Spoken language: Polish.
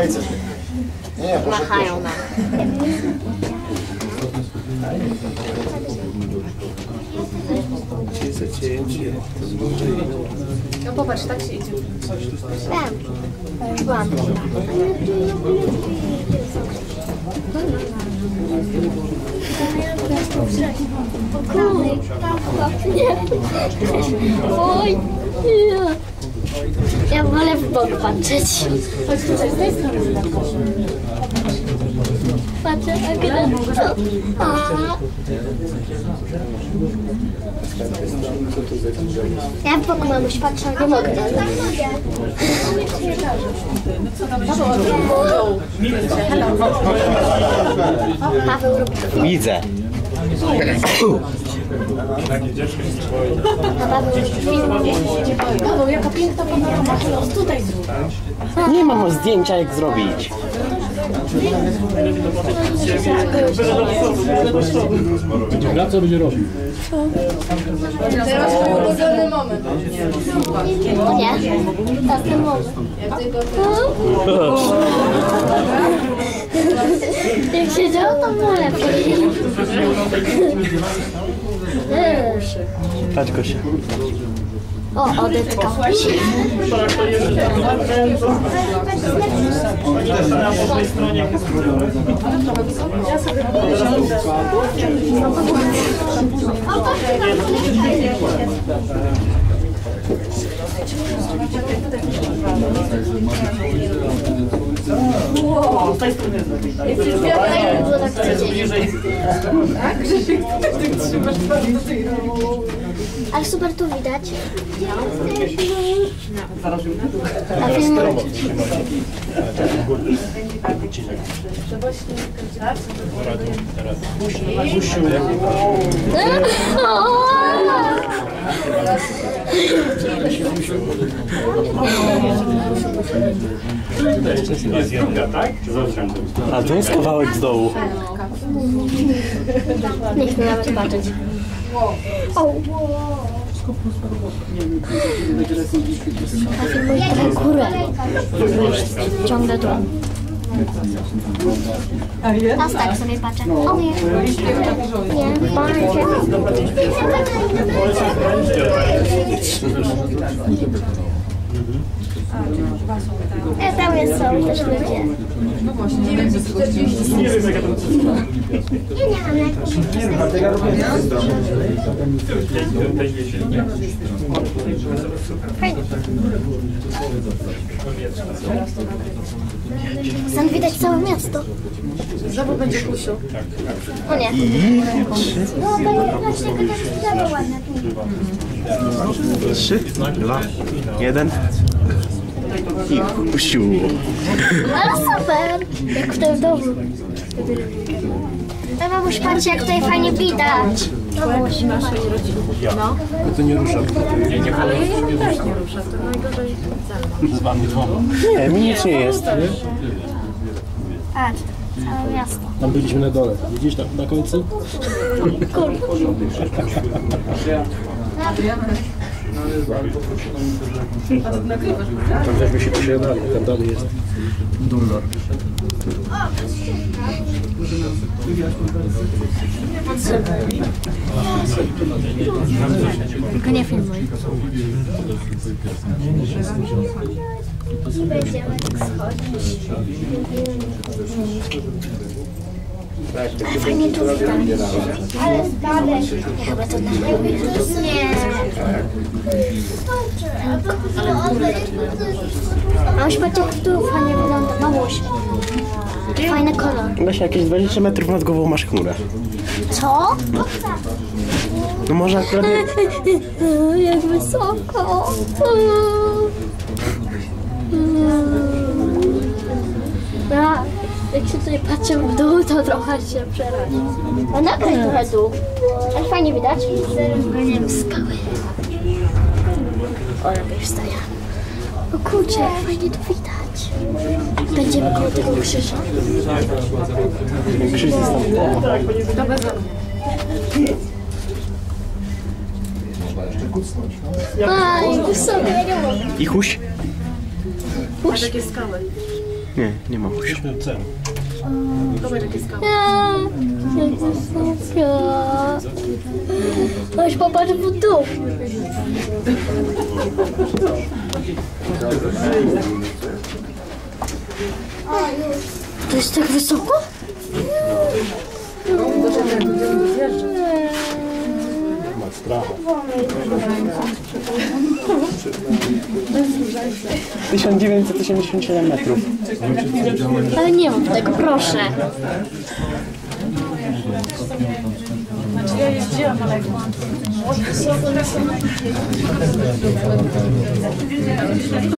Machają nam. No popatrz, tak się idzie. Byłam. Oj, ja wolę w bok patrzeć. Chodź tutaj, z tej strony. Patrzę, a gra. Ja w bok mamuś patrzę, nie mogę. Paweł robi to. Widzę. Paweł, jaka piękna panorama, tutaj zrób. Nie mam zdjęcia jak zrobić. Gra co będzie robił? Teraz to ulubiony moment. O nie, teraz ten moment. Jak się działo, to było lepiej. Patrz Gosia. O, Odetka. Ale super tu widać. A film... Jest jedynka, tak? A to jest kawałek z dołu. Nie chcę nawet patrzeć. O! A filmuję trochę górę. Ciągle tu. Teraz tak sobie patrzę. O nie. Nie, patrzę. Tam jest są też ludzie. No właśnie, 940. Nie wiem jak ja to Ja nie mam lekko. Fajnie. Stąd widać całe miasto. Znowu będzie Kusiu. O nie. No, patrzcie, jaka tam sprawa ładna. 3, 2, 1. I puścił. Ale super! Jak w tym domu. No mamuś, patrzcie, jak tutaj fajnie widać. Mamuś, Naszej rodziny. No. To nie rusza. Ale jej też nie rusza, to najgorzej ze mną. Z wami dwoma. Nie, mi nic nie jest. patrz, całe miasto. Tam byliśmy na dole. Widzisz tam na końcu? Tam żeśmy się posiadali, tam dalej jest Dullor. Tylko nie filmuj. Będziemy schodzić. Fajnie tu widać. Ale spadek. Chyba to nie. Mamuś, patrz jak tu fajnie wygląda. Mamuś. Fajny kolor. Weź jakieś 20 metrów nad głową masz chmurę. Co? No może akurat... Jak wysoko. Ja, jak się tutaj patrzę w dół, to trochę się przerażam. A nagraj trochę dół. Ale fajnie widać. Ganiemy skały. O, lepiej wstaję. O kurczę, jak fajnie tu widać. Będziemy koło tego krzyża. Krzyż jest tam. Aj, wysoko, ja nie mogę. I huś? Masz takie skały. Nie, nie ma musi. Zobacz, jakie skały. Aż popatrz w dół. To jest tak wysoko? Ma strachu. 1987 metrów. Ale nie mam tego, proszę. Ja jeździłam, ale